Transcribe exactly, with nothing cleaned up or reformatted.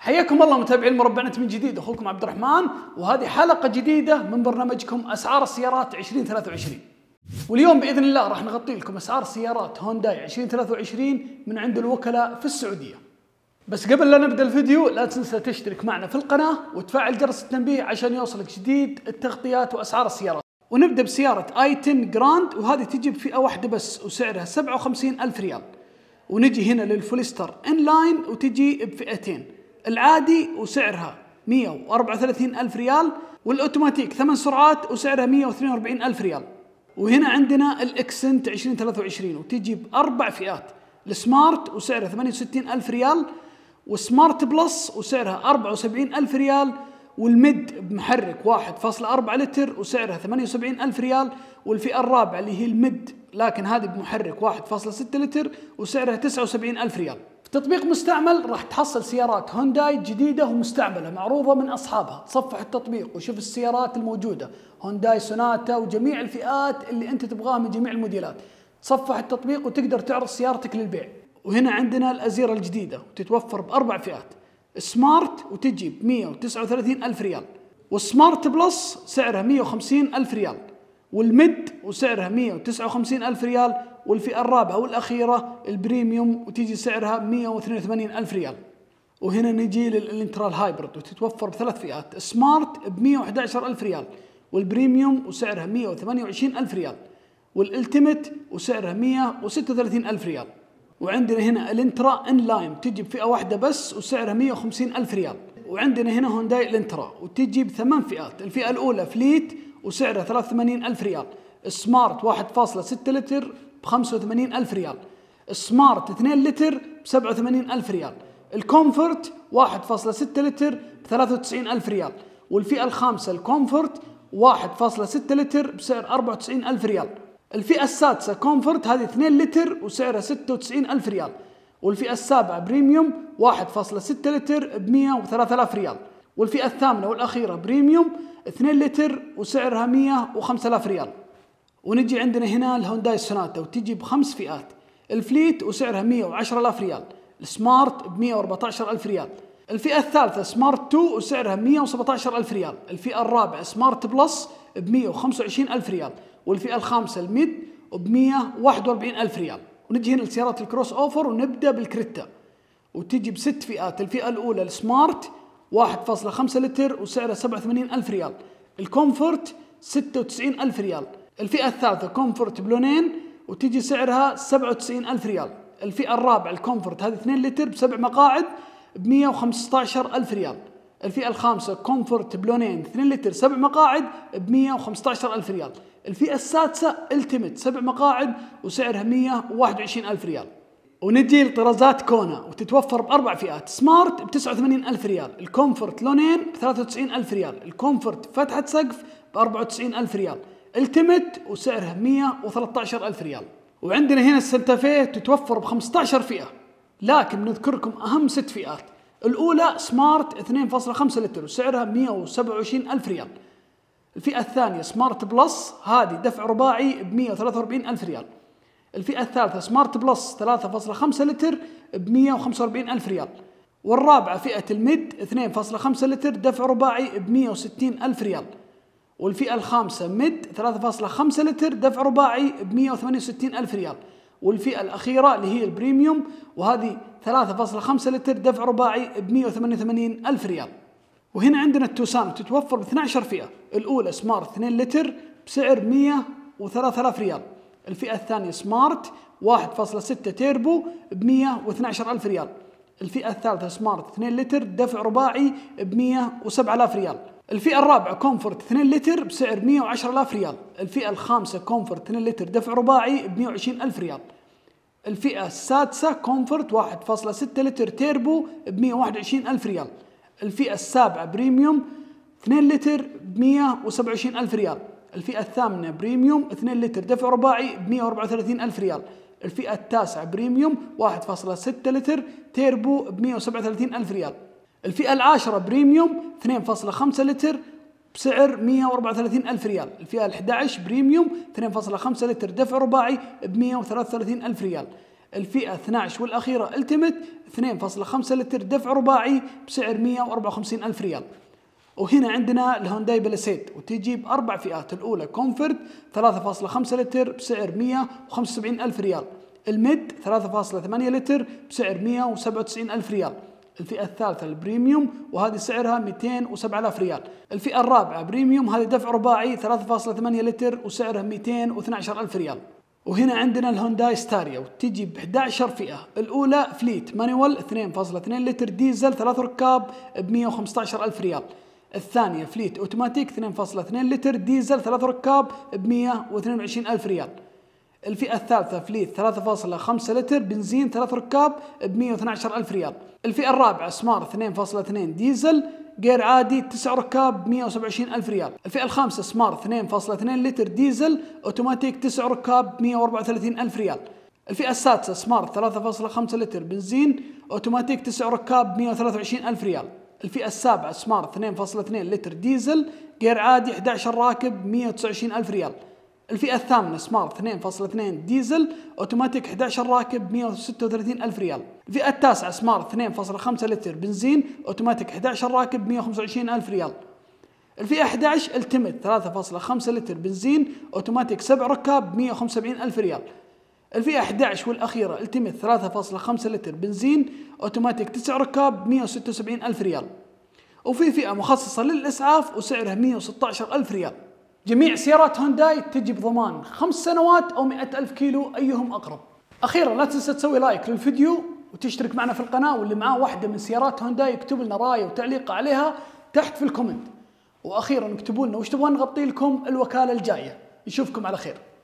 حياكم الله متابعين مربعنا من جديد، اخوكم عبد الرحمن، وهذه حلقه جديده من برنامجكم اسعار السيارات عشرين ثلاثة وعشرين. واليوم باذن الله راح نغطي لكم اسعار سيارات هونداي عشرين ثلاثة وعشرين من عند الوكلاء في السعوديه. بس قبل لا نبدا الفيديو لا تنسى تشترك معنا في القناه وتفعل جرس التنبيه عشان يوصلك جديد التغطيات واسعار السيارات. ونبدا بسياره اي عشرة جراند، وهذه تجي بفئه واحده بس وسعرها سبعة وخمسين ألف ريال. ونجي هنا للفوليستر ان لاين وتجي بفئتين، العادي وسعرها مئة وأربعة وثلاثين ألف ريال، والاوتوماتيك ثمان سرعات وسعرها مئة واثنين وأربعين ألف ريال. وهنا عندنا الاكسنت عشرين ثلاثة وعشرين وتجي باربع فئات، السمارت وسعرها ثمانية وستين ألف ريال، والسمارت بلس وسعرها أربعة وسبعين ألف ريال، والميد بمحرك واحد فاصلة أربعة لتر وسعرها ثمانية وسبعين ألف ريال، والفئة الرابعة اللي هي الميد لكن هذه بمحرك واحد فاصلة ستة لتر وسعرها تسعة وسبعين ألف ريال. في تطبيق مستعمل راح تحصل سيارات هونداي جديدة ومستعملة معروضة من أصحابها. تصفح التطبيق وشوف السيارات الموجودة، هونداي سوناتا وجميع الفئات اللي أنت تبغاها من جميع الموديلات. تصفح التطبيق وتقدر تعرض سيارتك للبيع. وهنا عندنا الأزيرة الجديدة وتتوفر بأربع فئات، سمارت وتجي ب مئة وتسعة وثلاثين ألف ريال، والسمارت بلس سعرها مئة وخمسين ألف ريال، والميد وسعرها مئة وتسعة وخمسين ألف ريال، والفئة الرابعة والأخيرة البريميوم وتيجي سعرها مئة واثنين وثمانين ألف ريال. وهنا نجي للإنترا الهايبرد وتتوفر بثلاث فئات، سمارت ب مئة وأحد عشر ألف ريال، والبريميوم وسعرها مئة وثمانية وعشرين ألف ريال، والالتيميت وسعرها مئة وستة وثلاثين ألف ريال. وعندنا هنا الانترا ان لاين تجي بفئة واحدة بس وسعرها مئة وخمسين ألف ريال. وعندنا هنا هونداي الانترا وتجي بثمان فئات، الفئة الأولى فليت وسعرها ثلاثة وثمانين ألف ريال، سمارت واحد فاصلة ستة لتر ب خمسة وثمانين ألف ريال، سمارت اثنين لتر ب سبعة وثمانين ألف ريال، الكومفورت واحد فاصلة ستة لتر ب ثلاثة وتسعين ألف ريال، والفئة الخامسة الكومفورت واحد فاصلة ستة لتر بسعر أربعة وتسعين ألف ريال. الفئة السادسة كومفورت هذه اثنين لتر وسعرها ستة وتسعين ألف ريال، والفئة السابعة بريميوم واحد فاصلة ستة لتر ب مئة وثلاثة آلاف ريال، والفئة الثامنة والأخيرة بريميوم اثنين لتر وسعرها مئة وخمسة آلاف ريال. ونجي عندنا هنا الهونداي سوناتا وتجي بخمس فئات، الفليت وسعرها مئة وعشرة آلاف ريال، السمارت ب مئة وأربعة عشر ألف ريال، الفئة الثالثة سمارت اثنين وسعرها مئة وسبعة عشر ألف ريال، الفئة الرابعة سمارت بلس ب مئة وخمسة وعشرين ألف ريال، والفئة الخامسة الميد ب مئة وواحد وأربعين ألف ريال. ونجي هنا لسيارات الكروس اوفر ونبدا بالكريتا وتجي بست فئات، الفئة الأولى السمارت واحد فاصلة خمسة لتر وسعرها سبعة وثمانين ألف ريال، الكومفورت ستة وتسعين ألف ريال، الفئة الثالثة كومفورت بلونين وتجي سعرها سبعة وتسعين ألف ريال، الفئة الرابعة الكومفورت هذه اثنين لتر بسبع مقاعد ب مئة وخمسة عشر ألف ريال، الفئة الخامسة كومفورت بلونين اثنين لتر سبع مقاعد ب مئة وخمسة عشر ألف ريال، الفئة السادسة التيميت سبع مقاعد وسعرها مئة وواحد وعشرين ألف ريال. ونجي لطرازات كونا وتتوفر بأربع فئات، سمارت ب تسعة وثمانين ألف ريال، الكومفورت لونين ب ثلاثة وتسعين ألف ريال، الكومفورت فتحة سقف ب أربعة وتسعين ألف ريال، التيميت وسعرها مئة وثلاثة عشر ألف ريال. وعندنا هنا السانتا تتوفر ب خمسة عشر فئة، لكن نذكركم أهم ست فئات، الأولى سمارت اثنين فاصلة خمسة لتر وسعرها مئة وسبعة وعشرين ألف ريال، الفئة الثانية سمارت بلس هذه دفع رباعي ب مئة وثلاثة وأربعين ألف ريال، الفئة الثالثة سمارت بلس ثلاثة فاصلة خمسة لتر ب مئة وخمسة وأربعين ألف ريال، والرابعة فئة الميد اثنين فاصلة خمسة لتر دفع رباعي ب مئة وستين ألف ريال، والفئة الخامسة ميد ثلاثة فاصلة خمسة لتر دفع رباعي ب مئة وثمانية وستين ألف ريال، والفئة الأخيرة اللي هي البريميوم وهذه ثلاثة فاصلة خمسة لتر دفع رباعي ب مئة وثمانية وثمانين ألف ريال. وهنا عندنا التوسان تتوفر ب اثنتي عشرة فئة، الأولى سمارت اثنين لتر بسعر مئة وثلاثة آلاف ريال، الفئة الثانية سمارت واحد فاصلة ستة تيربو ب مئة واثني عشر ألف ريال، الفئة الثالثة سمارت اثنين لتر دفع رباعي ب مئة وسبعة آلاف ريال، الفئة الرابعة كومفورت اثنين لتر بسعر مئة وعشرة آلاف ريال، الفئة الخامسة كومفورت اثنين لتر دفع رباعي ب مئة وعشرين ألف ريال، الفئة السادسة كومفورت واحد فاصلة ستة لتر تيربو ب مئة وواحد وعشرين ألف ريال، الفئة السابعة بريميوم اثنين لتر ب مئة وسبعة وعشرين ألف ريال، الفئة الثامنة بريميوم اثنين لتر دفع رباعي ب مئة وأربعة وثلاثين ألف ريال، الفئة التاسعة بريميوم واحد فاصلة ستة لتر تيربو ب مئة وسبعة وثلاثين ألف ريال، الفئة العاشرة بريميوم اثنين فاصلة خمسة لتر بسعر مئة وأربعة وثلاثين ألف ريال، الفئة الأحد عشر بريميوم اثنين فاصلة خمسة لتر دفع رباعي ب مئة وثلاثة وثلاثين ألف ريال، الفئة اثني عشر والأخيرة التيمت اثنين فاصلة خمسة لتر دفع رباعي بسعر مئة وأربعة وخمسين ألف ريال. وهنا عندنا الهونداي بلاسيد وتجي بأربع فئات. الأولى كومفورت ثلاثة فاصلة خمسة لتر بسعر مئة وخمسة وسبعين ألف ريال. الميد ثلاثة فاصلة ثمانية لتر بسعر مئة وسبعة وتسعين ألف ريال. الفئة الثالثة البريميوم وهذه سعرها مئتين وسبعة آلاف ريال. الفئة الرابعة بريميوم هذه دفع رباعي ثلاثة فاصلة ثمانية لتر وسعرها مئتين واثني عشر ألف ريال. وهنا عندنا الهونداي ستاريا وتجي ب إحدى عشرة فئة. الأولى فليت مانيوال اثنين فاصلة اثنين لتر ديزل ثلاث ركاب ب مئة وخمسة عشر ألف ريال. الثانية فليت اوتوماتيك اثنين فاصلة اثنين لتر ديزل ثلاث ركاب ب مئة واثنين وعشرين ألف ريال. الفئة الثالثة فليت ثلاثة فاصلة خمسة لتر بنزين ثلاث ركاب ب مئة واثني عشر ألف ريال. الفئة الرابعة سمار اثنين فاصلة اثنين ديزل غير عادي تسع ركاب ب مئة وسبعة وعشرين ألف ريال. الفئة الخامسة سمار اثنين فاصلة اثنين لتر ديزل اوتوماتيك تسع ركاب ب مئة وأربعة وثلاثين ألف ريال. الفئة السادسة سمار ثلاثة فاصلة خمسة لتر بنزين اوتوماتيك تسع ركاب ب مئة وثلاثة وعشرين ألف ريال. الفئة السابعة سمار اثنين فاصلة اثنين لتر ديزل غير عادي إحدى عشر راكب ب مئة وتسعة وعشرين ألف ريال. الفئة الثامنة سمار اثنين فاصلة اثنين ديزل اوتوماتيك إحدى عشر راكب ب مئة وستة وثلاثين ألف ريال. الفئة التاسعة سمار اثنين فاصلة خمسة لتر بنزين اوتوماتيك إحدى عشر راكب ب مئة وخمسة وعشرين ألف ريال. الفئة إحدى عشر التيمت ثلاثة فاصلة خمسة لتر بنزين اوتوماتيك سبع ركاب ب مئة وخمسة وسبعين ألف ريال. الفئة إحدى عشر والأخيرة التيمت ثلاثة فاصلة خمسة لتر بنزين اوتوماتيك تسع ركاب ب مئة وستة وسبعين ألف ريال. وفي فئة مخصصة للإسعاف وسعرها مئة وستة عشر ألف ريال. جميع سيارات هونداي تجي بضمان خمس سنوات أو مئة ألف كيلو أيهم أقرب. أخيرا لا تنسى تسوي لايك للفيديو وتشترك معنا في القناة، واللي معاه واحدة من سيارات هونداي يكتب لنا رأي وتعليق عليها تحت في الكومنت. وأخيرا اكتبوا لنا وش تبغون نغطي لكم الوكالة الجاية. نشوفكم على خير.